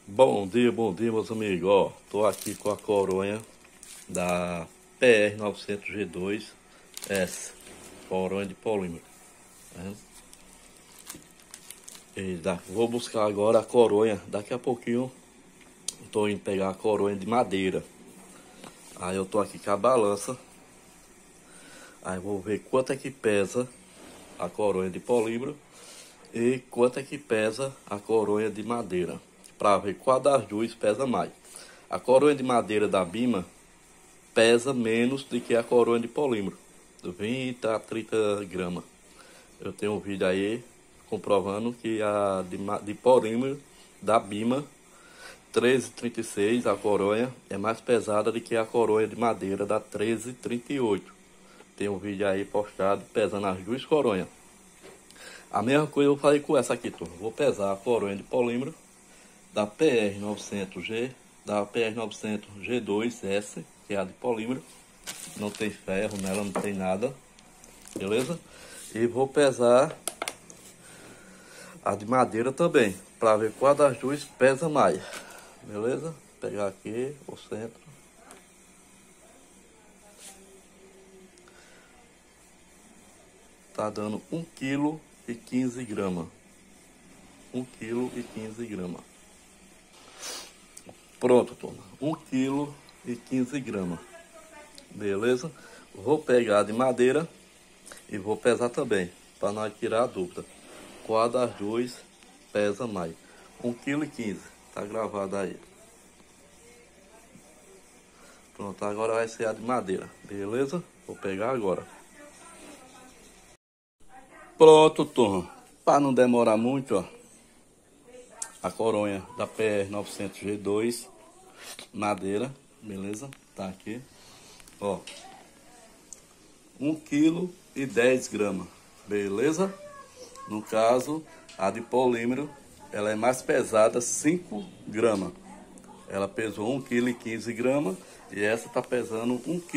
Bom dia, meus amigos. Ó, tô aqui com a coronha da PR 900 G2S, coronha de polímero. Tá vendo? Vou buscar agora a coronha. Daqui a pouquinho tô indo pegar a coronha de madeira. Aí eu tô aqui com a balança. Aí vou ver quanto é que pesa a coronha de polímero e quanto é que pesa a coronha de madeira, para ver qual das duas pesa mais. A coronha de madeira da Bima pesa menos do que a coronha de polímero, 20 a 30 gramas. Eu tenho um vídeo aí comprovando que a de polímero da Bima 1336, a coronha, é mais pesada do que a coronha de madeira da 1338. Tem um vídeo aí postado pesando as duas coronhas. A mesma coisa eu vou fazer com essa aqui, turma. Vou pesar a coronha de polímero da PR900G, da PR900G2S, que é a de polímero. Não tem ferro nela, não tem nada. Beleza? E vou pesar a de madeira também, para ver qual das duas pesa mais. Beleza? Vou pegar aqui o centro. Tá dando 1,15 kg. 1,15 kg. Pronto, turma. 1,15 kg. Beleza? Vou pegar de madeira e vou pesar também, para nós tirar a dúvida. Qual das duas pesa mais? 1,15 kg. Tá gravado aí. Pronto, agora vai ser a de madeira. Beleza? Vou pegar agora. Pronto, turma. Para não demorar muito, ó, a coronha da PR 900 G2 madeira, beleza? Tá aqui, ó, 1,10 kg, beleza? No caso, a de polímero, ela é mais pesada, 5 gramas. Ela pesou 1,15 kg e essa tá pesando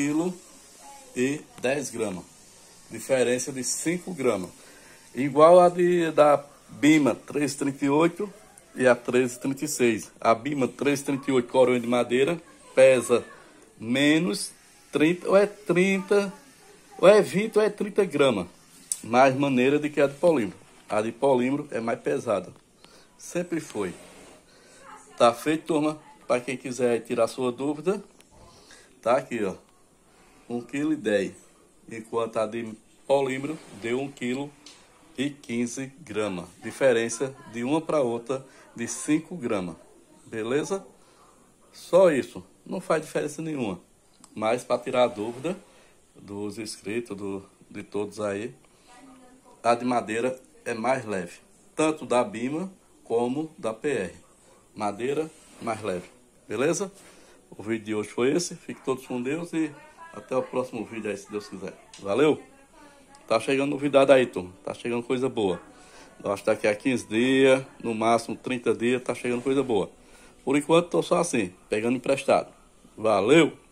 1,10 kg. Diferença de 5 gramas. Igual a da Bima 1338 e a 1336. A Bima 1338 coronha de madeira pesa menos 30, ou é 30, ou é 20 ou é 30 gramas. Mais maneira do que a de polímero. A de polímero é mais pesada. Sempre foi. Tá feito, turma? Para quem quiser tirar sua dúvida, tá aqui, ó. 1,10 kg. Enquanto a de polímero deu 1,15 kg. Diferença de uma para outra de 5 gramas. Beleza? Só isso. Não faz diferença nenhuma. Mas para tirar a dúvida dos inscritos, de todos aí, a de madeira é mais leve. Tanto da Bima como da PR. Madeira mais leve. Beleza? O vídeo de hoje foi esse. Fiquem todos com Deus e até o próximo vídeo aí, se Deus quiser. Valeu! Tá chegando novidade aí, turma. Tá chegando coisa boa. Acho que daqui a 15 dias, no máximo 30 dias, tá chegando coisa boa. Por enquanto, tô só assim, pegando emprestado. Valeu!